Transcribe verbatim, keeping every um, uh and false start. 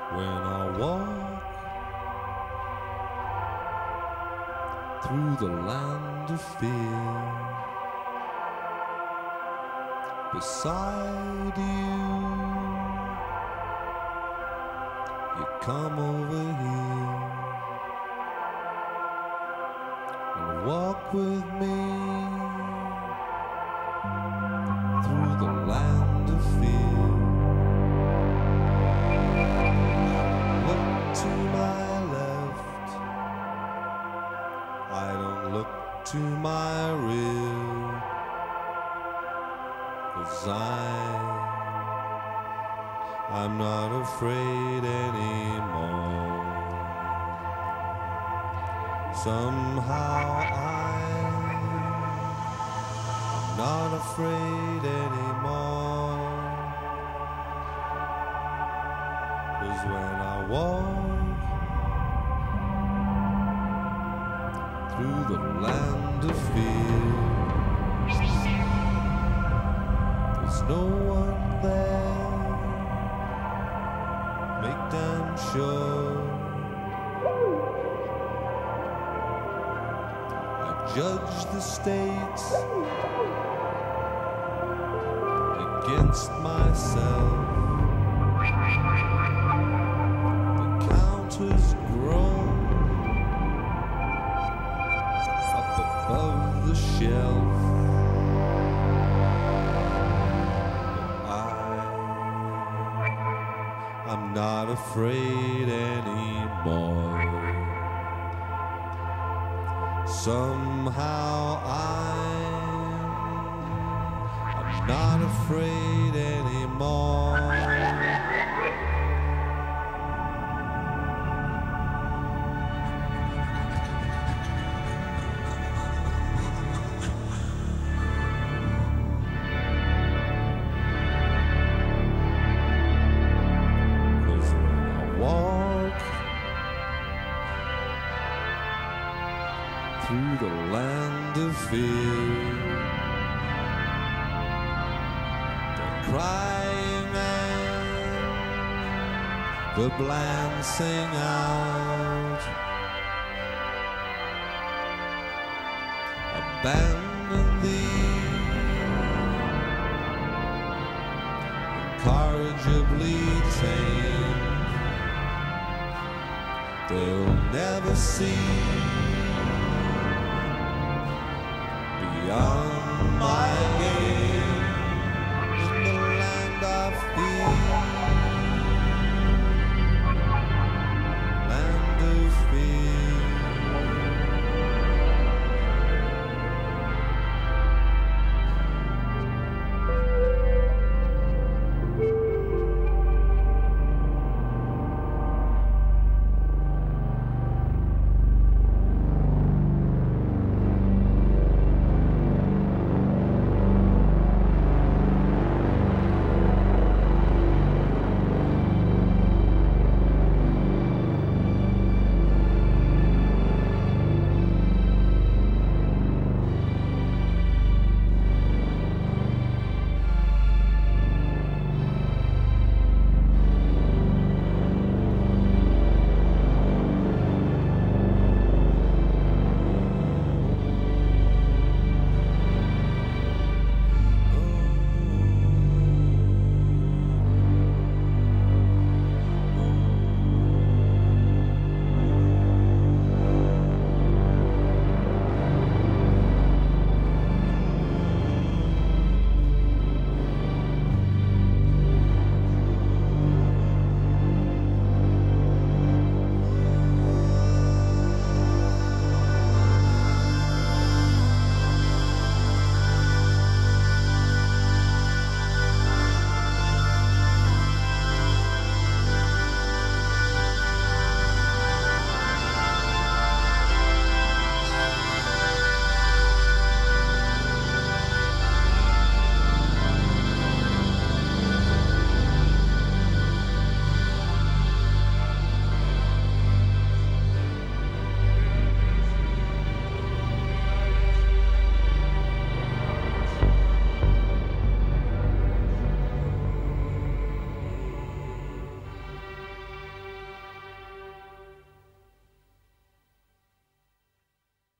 when I walk through the land of fear. Beside you, you come over here and walk with me through the land of fear. Look to my left, I don't look to my rear, 'cause I'm, I'm not afraid anymore. Somehow I'm not afraid anymore, 'cause when I walk through the land of fear, there's no one there, make damn sure. I judge the states against myself. The counters grow up above the shelf. I'm not afraid anymore. Somehow I'm, I'm not afraid anymore. Through the land of fear, the crying and the blind sing out. Abandon thee, incorrigibly tame. They'll never see beyond my